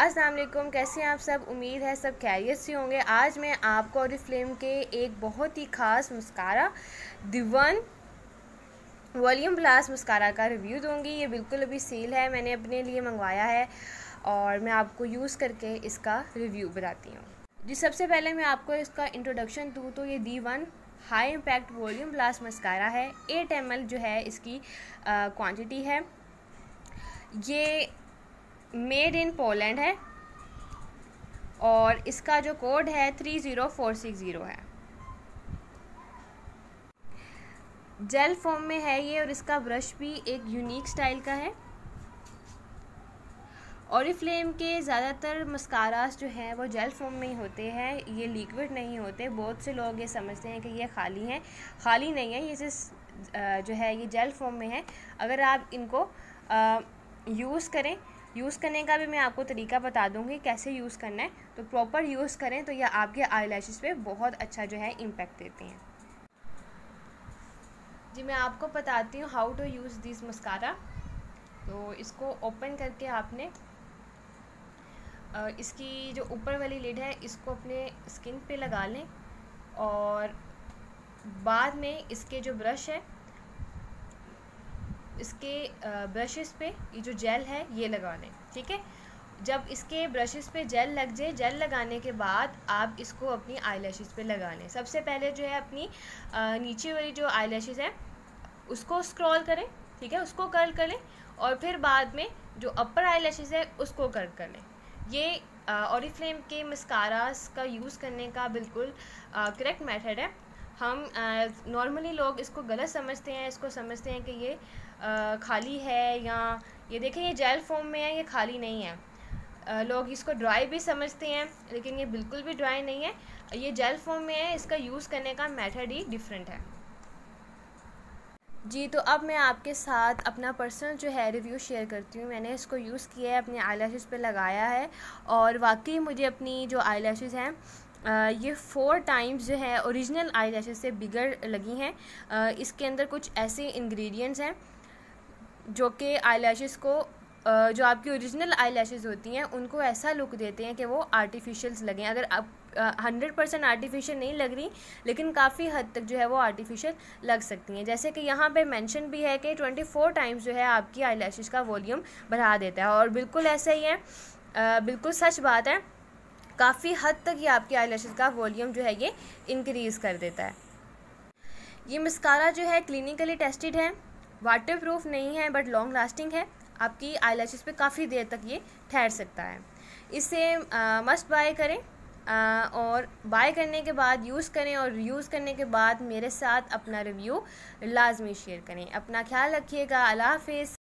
अस्सलाम वालेकुम, कैसे हैं आप सब। उम्मीद है सब खैरियत से होंगे। आज मैं आपको ऑरिफ्लेम के एक बहुत ही ख़ास mascara the one volume plus mascara का रिव्यू दूंगी। ये बिल्कुल अभी सेल है, मैंने अपने लिए मंगवाया है और मैं आपको यूज़ करके इसका रिव्यू बताती हूँ। जी, सबसे पहले मैं आपको इसका इंट्रोडक्शन दूँ तो ये the one high impact volume plus mascara है। 8 ml जो है इसकी क्वांटिटी है। ये मेड इन पोलैंड है और इसका जो कोड है 30460 है। जेल फॉर्म में है ये और इसका ब्रश भी एक यूनिक स्टाइल का है। ऑरिफ्लेम के ज़्यादातर मस्कारास जो हैं वो जेल फॉर्म में ही होते हैं, ये लिक्विड नहीं होते। बहुत से लोग ये समझते हैं कि ये खाली हैं, खाली नहीं है, ये जो है ये जेल फॉर्म में है। अगर आप इनको यूज़ करें, यूज़ करने का भी मैं आपको तरीका बता दूंगी कैसे यूज़ करना है। तो प्रॉपर यूज़ करें तो यह आपके आईलैशेस पे बहुत अच्छा जो है इम्पैक्ट देती हैं। जी, मैं आपको बताती हूँ how to use this mascara. तो इसको ओपन करके आपने इसकी जो ऊपर वाली लिड है इसको अपने स्किन पे लगा लें और बाद में इसके जो ब्रश है इसके ब्रशेस पे ये जो जेल है ये लगा लें, ठीक है। जब इसके ब्रशेस पे जेल लग जाए, जेल लगाने के बाद आप इसको अपनी आईलैशेस पे लगा लें। सबसे पहले जो है अपनी नीचे वाली जो आईलैशेस है उसको स्क्रॉल करें, ठीक है, उसको कर्ल कर लें और फिर बाद में जो अपर आईलैशेस है उसको कर्ल कर लें। ये ऑरिफ्लेम के मस्कारास का यूज़ करने का बिल्कुल करेक्ट मेथड है। हम नॉर्मली लोग इसको गलत समझते हैं, इसको समझते हैं कि ये खाली है या ये देखें ये जेल फॉर्म में है, ये खाली नहीं है। लोग इसको ड्राई भी समझते हैं लेकिन ये बिल्कुल भी ड्राई नहीं है, ये जेल फॉर्म में है। इसका यूज़ करने का मेथड ही डिफरेंट है। जी, तो अब मैं आपके साथ अपना पर्सनल जो है रिव्यू शेयर करती हूँ। मैंने इसको यूज़ किया है, अपने आईलैशेस पे लगाया है और वाकई मुझे अपनी जो आईलैशेस हैं ये 4 टाइम्स जो है ओरिजिनल आईलैशेस से बिगड़ लगी हैं। इसके अंदर कुछ ऐसे इंग्रेडिएंट्स हैं जो कि आईलैशेस को जो आपकी ओरिजिनल आईलैशेस होती हैं उनको ऐसा लुक देते हैं कि वो आर्टिफिशियल्स लगें। अगर आप 100% आर्टिफिशियल नहीं लग रही लेकिन काफ़ी हद तक जो है वो आर्टिफिशियल लग सकती हैं। जैसे कि यहाँ पे मेंशन भी है कि 24 टाइम्स जो है आपकी आईलैशेस का वॉल्यूम बढ़ा देता है और बिल्कुल ऐसा ही है, बिल्कुल सच बात है। काफ़ी हद तक ये आपकी आईलैशेस का वॉल्यूम जो है ये इंक्रीज़ कर देता है। ये मस्कारा जो है क्लिनिकली टेस्टेड है, वाटर प्रूफ नहीं है बट लॉन्ग लास्टिंग है। आपकी आईलैशेस पे काफ़ी देर तक ये ठहर सकता है। इसे मस्ट बाय करें और बाय करने के बाद यूज़ करें और यूज़ करने के बाद मेरे साथ अपना रिव्यू लाजमी शेयर करें। अपना ख्याल रखिएगा। अल्लाह हाफिज़।